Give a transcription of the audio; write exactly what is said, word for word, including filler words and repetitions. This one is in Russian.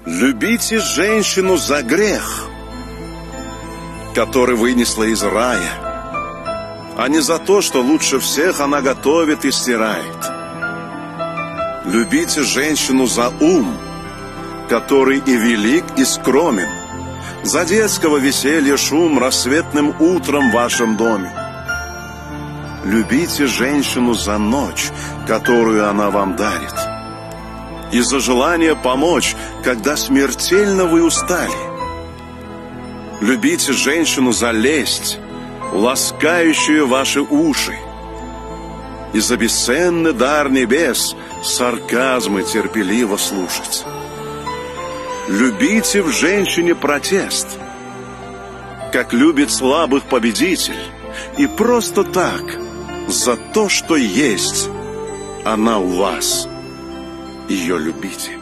Любите женщину за грех, который вынесла из рая, а не за то, что лучше всех она готовит и стирает. Любите женщину за ум, который и велик, и скромен, за детского веселья шум рассветным утром в вашем доме. Любите женщину за ночь, которую она вам дарит, и за желание помочь, когда смертельно вы устали. Любите женщину за лесть, ласкающую ваши уши, и за бесценный дар небес сарказмы терпеливо слушать. Любите в женщине протест, как любит слабых победитель, и просто так, за то, что есть она у вас, ее любите.